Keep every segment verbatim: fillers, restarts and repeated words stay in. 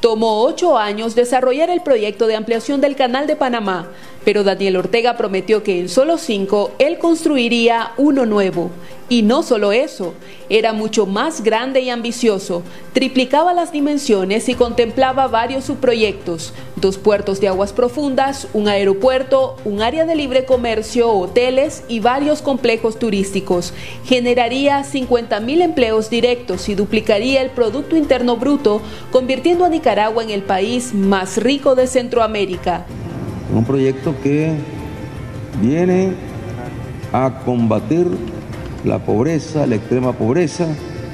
Tomó ocho años desarrollar el proyecto de ampliación del Canal de Panamá, pero Daniel Ortega prometió que en solo cinco él construiría uno nuevo. Y no solo eso, era mucho más grande y ambicioso, triplicaba las dimensiones y contemplaba varios subproyectos, dos puertos de aguas profundas, un aeropuerto, un área de libre comercio, hoteles y varios complejos turísticos. Generaría cincuenta mil empleos directos y duplicaría el Producto Interno Bruto, convirtiendo a Nicaragua en el país más rico de Centroamérica. Un proyecto que viene a combatir la pobreza, la extrema pobreza,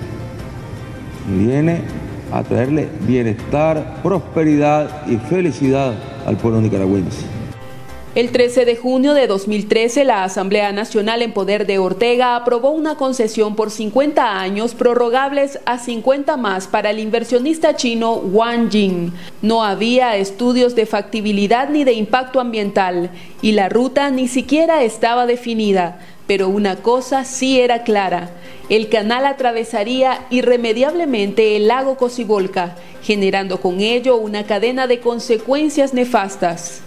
y viene a traerle bienestar, prosperidad y felicidad al pueblo nicaragüense. El trece de junio de dos mil trece, la Asamblea Nacional en poder de Ortega aprobó una concesión por cincuenta años prorrogables a cincuenta más para el inversionista chino Wang Jing. No había estudios de factibilidad ni de impacto ambiental y la ruta ni siquiera estaba definida. Pero una cosa sí era clara, el canal atravesaría irremediablemente el lago Cocibolca, generando con ello una cadena de consecuencias nefastas.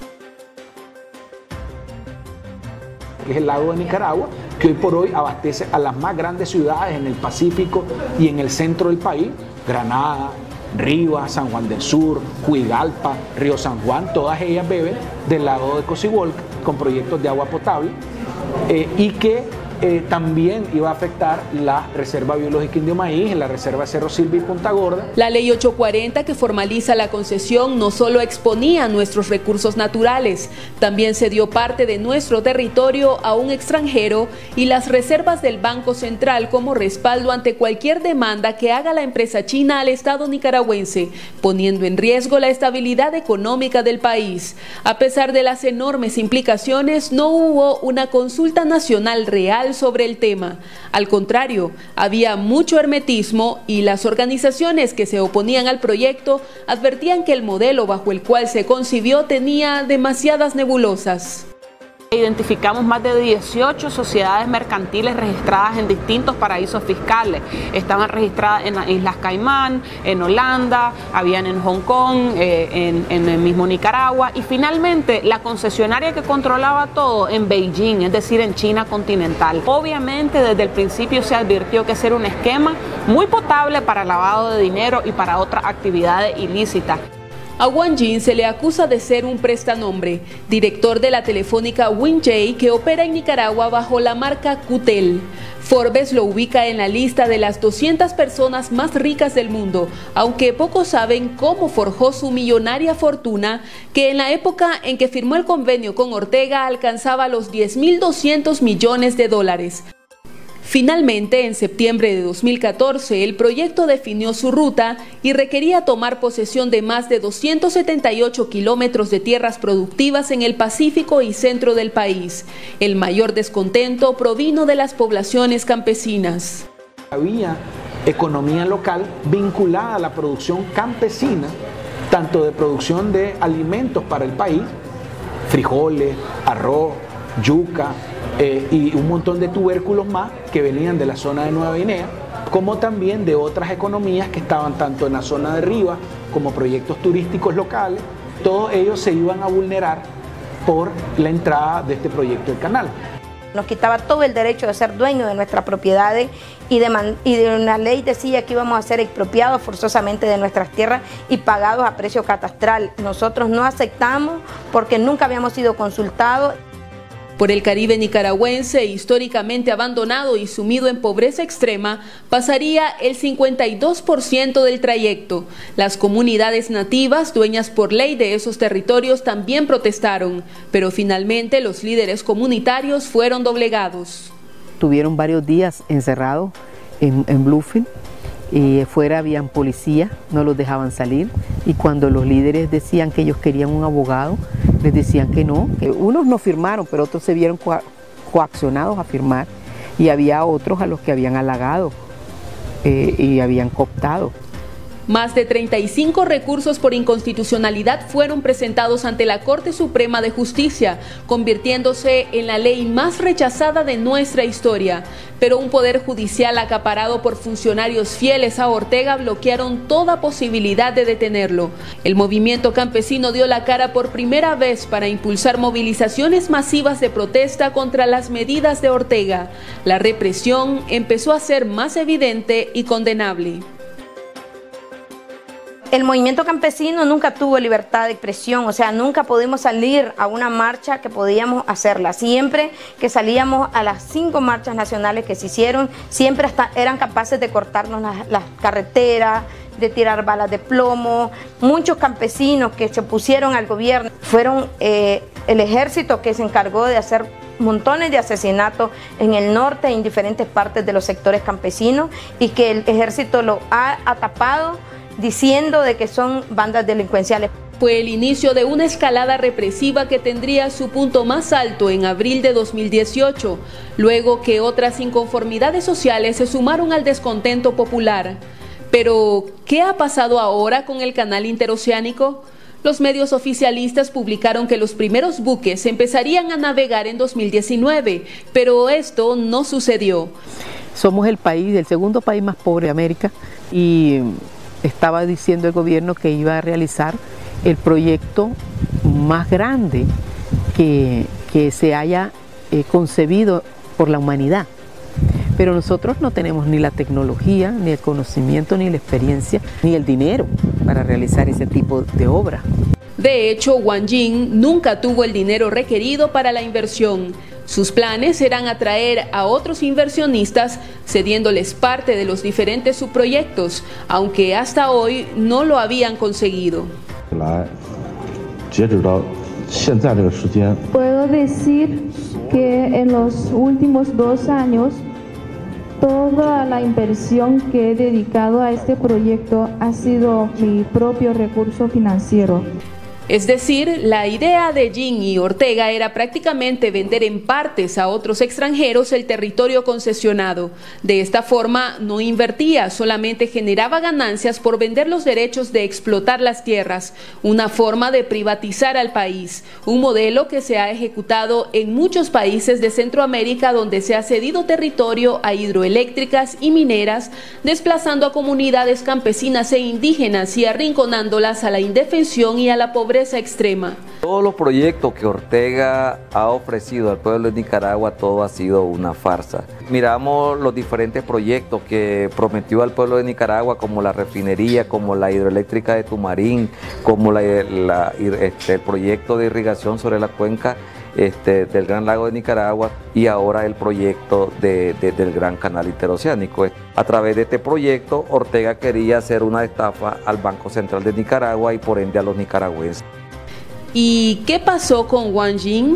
Es el lago de Nicaragua, que hoy por hoy abastece a las más grandes ciudades en el Pacífico y en el centro del país: Granada, Rivas, San Juan del Sur, Huigalpa, Río San Juan. Todas ellas beben del lago de Cocibolca con proyectos de agua potable eh, y que eh, también iba a afectar la Reserva Biológica Indio Maíz, la Reserva Cerro Silva y Punta Gorda. La Ley ochocientos cuarenta, que formaliza la concesión, no solo exponía nuestros recursos naturales, también se dio parte de nuestro territorio a un extranjero y las reservas del Banco Central como respaldo ante cualquier demanda que haga la empresa china al Estado nicaragüense, poniendo en riesgo la estabilidad económica del país. A pesar de las enormes implicaciones, no hubo una consulta nacional real sobre el tema. Al contrario, había mucho hermetismo y las organizaciones que se oponían al proyecto advertían que el modelo bajo el cual se concibió tenía demasiadas nebulosas. Identificamos más de dieciocho sociedades mercantiles registradas en distintos paraísos fiscales. Estaban registradas en las Islas Caimán, en Holanda, habían en Hong Kong, eh, en, en el mismo Nicaragua, y finalmente la concesionaria que controlaba todo en Beijing, es decir, en China continental. Obviamente desde el principio se advirtió que ese era un esquema muy potable para lavado de dinero y para otras actividades ilícitas. A Wang Jing se le acusa de ser un prestanombre, director de la telefónica WinJ, que opera en Nicaragua bajo la marca Cutel. Forbes lo ubica en la lista de las doscientas personas más ricas del mundo, aunque pocos saben cómo forjó su millonaria fortuna, que en la época en que firmó el convenio con Ortega alcanzaba los diez mil doscientos millones de dólares. Finalmente, en septiembre de dos mil catorce, el proyecto definió su ruta y requería tomar posesión de más de doscientos setenta y ocho kilómetros de tierras productivas en el Pacífico y centro del país. El mayor descontento provino de las poblaciones campesinas. Había economía local vinculada a la producción campesina, tanto de producción de alimentos para el país, frijoles, arroz, yuca, Eh, y un montón de tubérculos más que venían de la zona de Nueva Guinea, como también de otras economías que estaban tanto en la zona de Rivas como proyectos turísticos locales. Todos ellos se iban a vulnerar por la entrada de este proyecto del canal. Nos quitaba todo el derecho de ser dueños de nuestras propiedades y de, man, y de una ley decía que íbamos a ser expropiados forzosamente de nuestras tierras y pagados a precio catastral. Nosotros no aceptamos porque nunca habíamos sido consultados. Por el Caribe nicaragüense, históricamente abandonado y sumido en pobreza extrema, pasaría el cincuenta y dos por ciento del trayecto. Las comunidades nativas, dueñas por ley de esos territorios, también protestaron, pero finalmente los líderes comunitarios fueron doblegados. Tuvieron varios días encerrados en, en Bluefield, y fuera habían policías, no los dejaban salir, y cuando los líderes decían que ellos querían un abogado, les decían que no. Unos no firmaron, pero otros se vieron co coaccionados a firmar, y había otros a los que habían halagado eh, y habían cooptado. Más de treinta y cinco recursos por inconstitucionalidad fueron presentados ante la Corte Suprema de Justicia, convirtiéndose en la ley más rechazada de nuestra historia. Pero un poder judicial acaparado por funcionarios fieles a Ortega bloquearon toda posibilidad de detenerlo. El movimiento campesino dio la cara por primera vez para impulsar movilizaciones masivas de protesta contra las medidas de Ortega. La represión empezó a ser más evidente y condenable. El movimiento campesino nunca tuvo libertad de expresión, o sea, nunca pudimos salir a una marcha que podíamos hacerla. Siempre que salíamos a las cinco marchas nacionales que se hicieron, siempre hasta eran capaces de cortarnos las, las carreteras, de tirar balas de plomo. Muchos campesinos que se opusieron al gobierno fueron eh, el ejército que se encargó de hacer montones de asesinatos en el norte e en diferentes partes de los sectores campesinos, y que el ejército lo ha atapado diciendo de que son bandas delincuenciales. Fue el inicio de una escalada represiva que tendría su punto más alto en abril de dos mil dieciocho, luego que otras inconformidades sociales se sumaron al descontento popular. Pero, ¿qué ha pasado ahora con el canal interoceánico? Los medios oficialistas publicaron que los primeros buques empezarían a navegar en dos mil diecinueve, pero esto no sucedió. Somos el país, el segundo país más pobre de América, y estaba diciendo el gobierno que iba a realizar el proyecto más grande que, que se haya eh, concebido por la humanidad. Pero nosotros no tenemos ni la tecnología, ni el conocimiento, ni la experiencia, ni el dinero para realizar ese tipo de obra. De hecho, Wang Jing nunca tuvo el dinero requerido para la inversión. Sus planes eran atraer a otros inversionistas, cediéndoles parte de los diferentes subproyectos, aunque hasta hoy no lo habían conseguido. Puedo decir que en los últimos dos años, toda la inversión que he dedicado a este proyecto ha sido mi propio recurso financiero. Es decir, la idea de Jing y Ortega era prácticamente vender en partes a otros extranjeros el territorio concesionado. De esta forma no invertía, solamente generaba ganancias por vender los derechos de explotar las tierras, una forma de privatizar al país, un modelo que se ha ejecutado en muchos países de Centroamérica donde se ha cedido territorio a hidroeléctricas y mineras, desplazando a comunidades campesinas e indígenas y arrinconándolas a la indefensión y a la pobreza extrema. Todos los proyectos que Ortega ha ofrecido al pueblo de Nicaragua, todo ha sido una farsa. Miramos los diferentes proyectos que prometió al pueblo de Nicaragua, como la refinería, como la hidroeléctrica de Tumarín, como la, la, este, el proyecto de irrigación sobre la cuenca este, del Gran Lago de Nicaragua, y ahora el proyecto de, de, del Gran Canal Interoceánico. A través de este proyecto, Ortega quería hacer una estafa al Banco Central de Nicaragua y por ende a los nicaragüenses. ¿Y qué pasó con Wang Jing?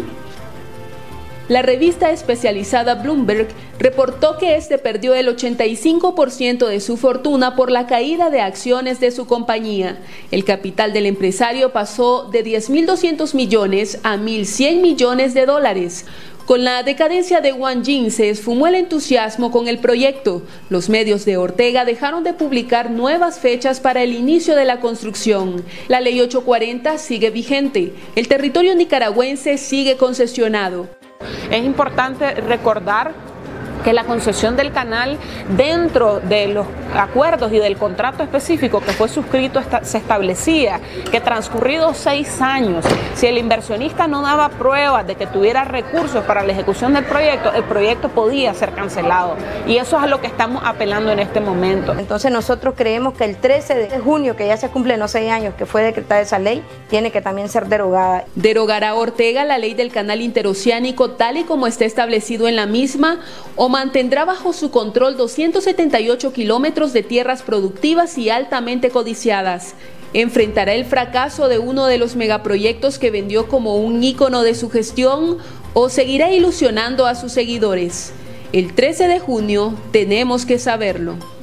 La revista especializada Bloomberg reportó que este perdió el ochenta y cinco por ciento de su fortuna por la caída de acciones de su compañía. El capital del empresario pasó de diez mil doscientos millones a mil cien millones de dólares. Con la decadencia de Wang Jing se esfumó el entusiasmo con el proyecto. Los medios de Ortega dejaron de publicar nuevas fechas para el inicio de la construcción. La ley ochocientos cuarenta sigue vigente. El territorio nicaragüense sigue concesionado. Es importante recordar que la concesión del canal, dentro de los acuerdos y del contrato específico que fue suscrito, se establecía que transcurridos seis años, si el inversionista no daba pruebas de que tuviera recursos para la ejecución del proyecto, el proyecto podía ser cancelado, y eso es a lo que estamos apelando en este momento. Entonces nosotros creemos que el trece de junio, que ya se cumplen los seis años que fue decretada esa ley, tiene que también ser derogada. ¿Derogará Ortega la ley del canal interoceánico tal y como está establecido en la misma, o mantendrá bajo su control doscientos setenta y ocho kilómetros de tierras productivas y altamente codiciadas? ¿Enfrentará el fracaso de uno de los megaproyectos que vendió como un ícono de su gestión, o seguirá ilusionando a sus seguidores? El trece de junio tenemos que saberlo.